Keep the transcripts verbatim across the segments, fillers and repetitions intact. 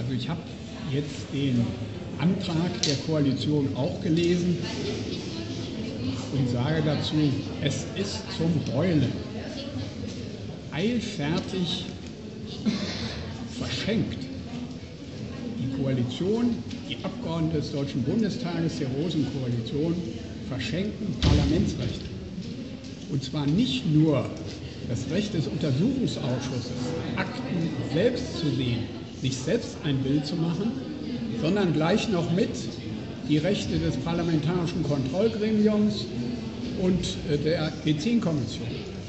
Also ich habe jetzt den Antrag der Koalition auch gelesen und sage dazu, es ist zum Heulen. Eilfertig verschenkt die Koalition, die Abgeordneten des Deutschen Bundestages, der Großen Koalition, verschenken Parlamentsrechte. Und zwar nicht nur das Recht des Untersuchungsausschusses, Akten selbst zu sehen, sich selbst ein Bild zu machen, sondern gleich noch mit die Rechte des Parlamentarischen Kontrollgremiums und der G zehn Kommission.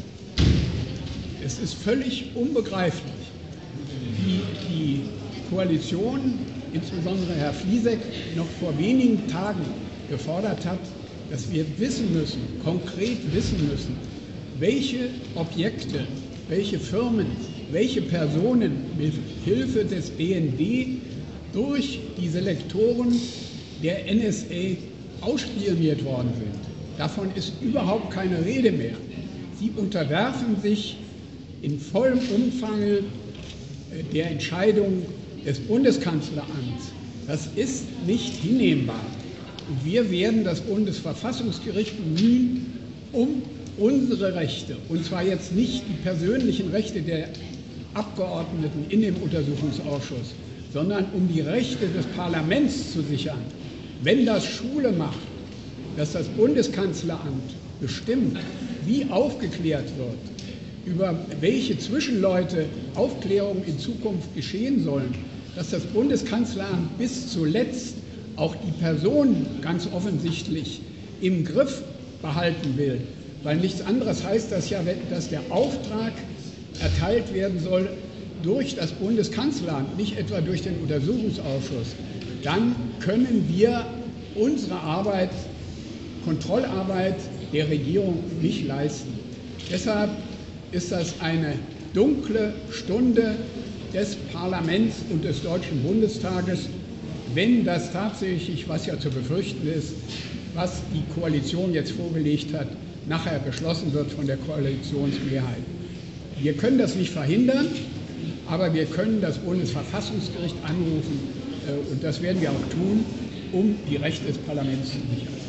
Es ist völlig unbegreiflich, wie die Koalition, insbesondere Herr Fliesek, noch vor wenigen Tagen gefordert hat, dass wir wissen müssen, konkret wissen müssen, welche Objekte, welche Firmen, welche Personen mit Hilfe des B N D durch die Selektoren der N S A ausspioniert worden sind. Davon ist überhaupt keine Rede mehr. Sie unterwerfen sich in vollem Umfang der Entscheidung des Bundeskanzleramts. Das ist nicht hinnehmbar. Und wir werden das Bundesverfassungsgericht bemühen, um unsere Rechte, und zwar jetzt nicht die persönlichen Rechte der Abgeordneten in dem Untersuchungsausschuss, sondern um die Rechte des Parlaments zu sichern. Wenn das Schule macht, dass das Bundeskanzleramt bestimmt, wie aufgeklärt wird, über welche Zwischenleute Aufklärungen in Zukunft geschehen sollen, dass das Bundeskanzleramt bis zuletzt auch die Personen ganz offensichtlich im Griff behalten will, weil nichts anderes heißt das ja, dass der Auftrag erteilt werden soll durch das Bundeskanzleramt, nicht etwa durch den Untersuchungsausschuss, dann können wir unsere Arbeit, Kontrollarbeit der Regierung nicht leisten. Deshalb ist das eine dunkle Stunde des Parlaments und des Deutschen Bundestages, wenn das tatsächlich, was ja zu befürchten ist, was die Koalition jetzt vorgelegt hat, nachher beschlossen wird von der Koalitionsmehrheit. Wir können das nicht verhindern, aber wir können das Bundesverfassungsgericht anrufen, und das werden wir auch tun, um die Rechte des Parlaments zu sichern.